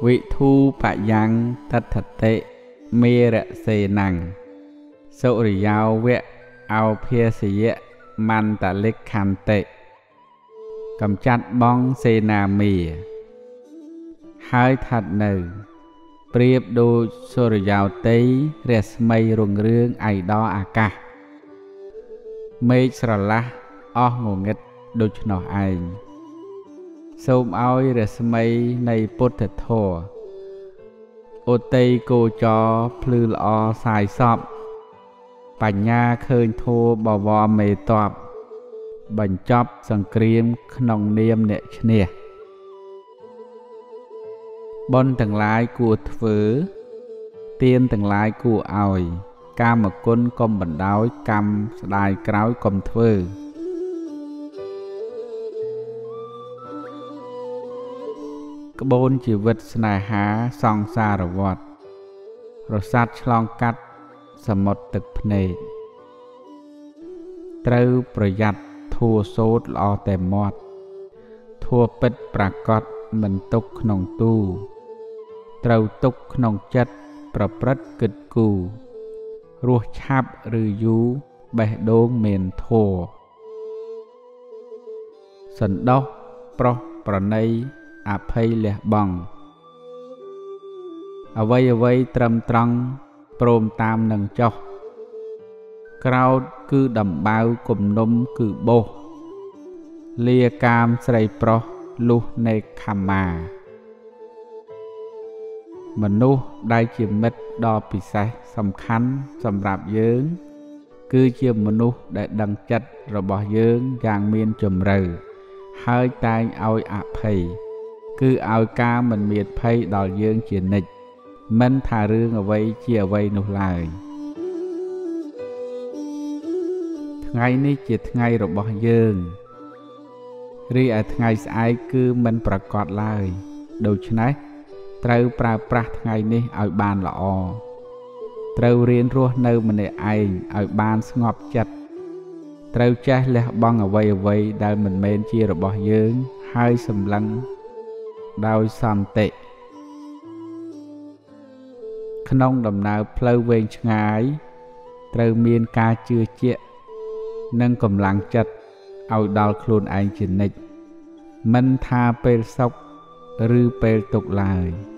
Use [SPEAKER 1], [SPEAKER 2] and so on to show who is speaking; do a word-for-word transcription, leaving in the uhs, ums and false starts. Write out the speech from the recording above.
[SPEAKER 1] วิทูปะยังทัตเตเมระเสนังสุริยาวเวะเอาเพียสิยะมันตะเล็กคันเตกำจัดบ้องเสนามีหายถัดหนึ่งเปรียบดูสุริยาวตีเรศไม่รุ่งเรืองไอดออากาศเมฆสละออกงงดดูชนอไอសូមឲ្យរស្មីនៃពុទ្ធធម៌ឧត្ត័យកោចរភ្លឺល្អសាយសពបញ្ញាឃើញធម៌បវរមេតបបញ្ចប់សង្គ្រាមក្នុងនាមអ្នកឈ្នះបុណ្យទាំងឡាយគួរធ្វើទានទាំងឡាយគួរឲ្យកាមគុណកុំបណ្ដោយកម្មស្ដាយក្រោយកុំធ្វើក្បូនជីវិតស្នេហាសង្សារវដ្តរសាត់ឆ្លងកាត់សមុទ្រទឹកភ្នែកត្រូវប្រយ័ត្នធัวសូត្រល្អតែមាត់ធัวពិតប្រកបមិនទុកក្នុងទូត្រូវទុកក្នុងចិត្តប្រព្រឹត្តគិតគូររស់ឆាប់ឬយូរបេះដូងមានធัวសន្តោសប្រុសប្រណីអភ័យលះបង់អ្វីអ្វីត្រឹមត្រង់ព្រមតាមនឹងចុះក្រោតគឺដំបៅគំនុំគឺបោសលាកាមស្រីប្រុសលុះនេខមាមនុស្សដែលជាមិត្តដ៏ពិសេសសំខាន់សម្រាប់យើងគឺជាមនុស្សដែលដឹងចិត្តរបស់យើងយ៉ាងមានជម្រៅហើយតែងឲ្យអភ័យគឺឲ្យការមិនមានភ័យដល់យើងជានិច្ចមិនថារឿងអ្វីជាអ្វីនោះឡើយថ្ងៃនេះជាថ្ងៃរបស់យើងរីឯថ្ងៃស្អែកគឺមិនប្រកបឡើយដូច្នេះត្រូវប្រើប្រាស់ថ្ងៃនេះឲ្យបានល្អត្រូវរៀនរស់នៅម្នាក់ឯងឲ្យបានស្ងប់ចិត្តត្រូវចេះលះបង់អ្វីអ្វីដែលមិនមែនជារបស់យើងហើយសម្លឹងដោយសន្តិក្នុងដំណើរផ្លូវវែងឆ្ងាយត្រូវមានការជឿជាក់និងកម្លាំងចិត្តឲ្យដល់ខ្លួនឯងជានិច្ចមិនថាពេលសុខឬពេលទុក្ខឡើយ